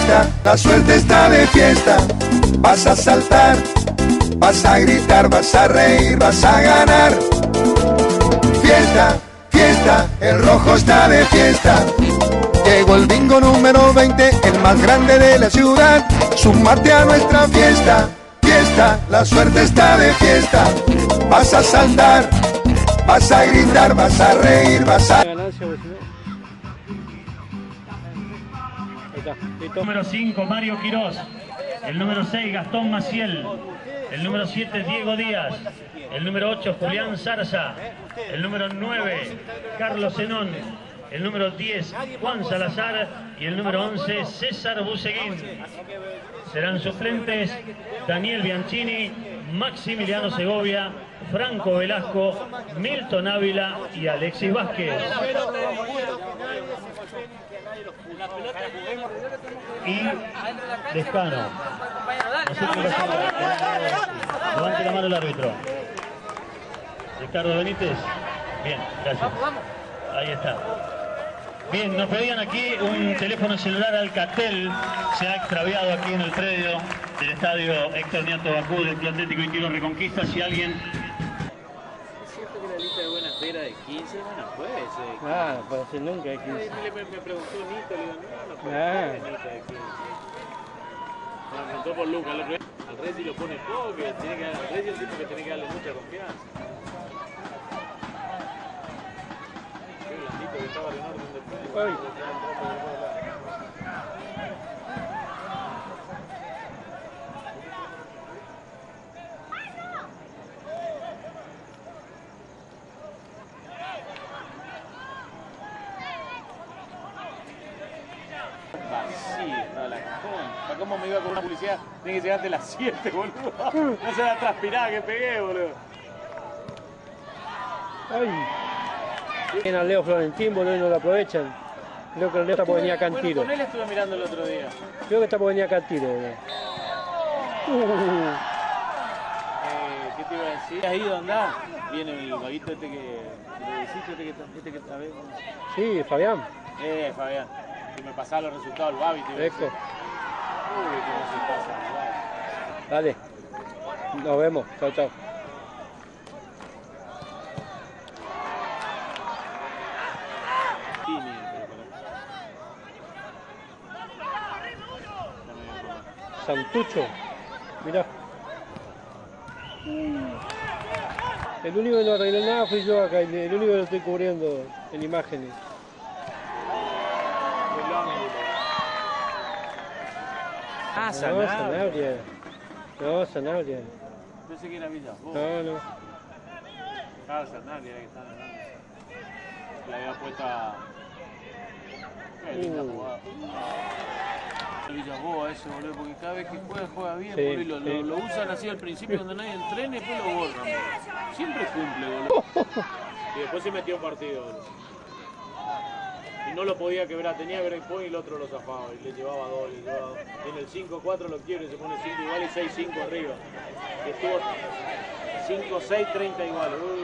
fiesta, la suerte está de fiesta. Vas a saltar, vas a gritar, vas a reír, vas a ganar. Fiesta, fiesta, el rojo está de fiesta. Llegó el bingo número 20, el más grande de la ciudad. Súmate a nuestra fiesta, fiesta, la suerte está de fiesta. Vas a saltar, vas a gritar, vas a reír, vas a... Número 5, Mario Quirós. El número 6, Gastón Maciel. El número 7, Diego Díaz. El número 8, Julián Zarza. El número 9, Carlos Zenón. El número 10, Juan Salazar. Y el número 11, César Buseguín. Serán suplentes Daniel Bianchini, Maximiliano Segovia, Franco Velasco, Milton Ávila y Alexis Vázquez. Y Descano. Levante la mano el árbitro. Ricardo Benítez. Bien, gracias. Ahí está. Bien, nos pedían aquí un teléfono celular Alcatel. Se ha extraviado aquí en el predio del estadio Héctor Niato Bacú del Club Atlético Itiero Reconquista. Si alguien... Es cierto que la lista de buena fe era de 15, bueno, puede ser. Ah, puede ser nunca de 15. Me preguntó Nito, le digo, no puede ser de Nito de 15. Me preguntó por Lucas, al Rey si lo pone poco, que tiene que, al Rey yo siento que tiene que darle mucha confianza. Qué blandito que estaba en orden de frente. ¿Cómo me iba con una publicidad? Tiene que llegar de las 7, boludo. No se la transpirada que pegué, boludo. Ay. Tienen al Leo Florentín, boludo, y no lo aprovechan. Creo que el Leo está por venir acá en tiro. Con él estuve mirando el otro día. Creo que está por venir acá en tiro, boludo. ¿Qué te iba a decir? ¿Has ido a andar? Viene el vaguito este que... Este que está viendo. Sí, Fabián. Fabián. Que me pasaba los resultados del Babi, te iba a decir. Uy, cómo se pasa. Dale. Nos vemos. Chao, chao. Santucho. Mirá. El único que no arregló nada fui yo acá. El único que lo estoy cubriendo en imágenes. Ah, no, Sanabria. No, Sanabria. Pensé que era Villafós. No. Ah, Sanabria que estaba ganando. Le había puesto a... Qué linda jugada. Villafós a ese, boludo, porque cada vez que juega bien, sí, boludo, y lo usan así al principio cuando nadie entrena y después lo borran, boludo. Siempre cumple, boludo. Y después se metió en partido, boludo. Y no lo podía quebrar, tenía breakpoint y el otro lo zafaba y le llevaba dos, en el 5-4 lo quiebra y se pone 5 igual y 6-5 arriba. Y estuvo 5-6-30 igual.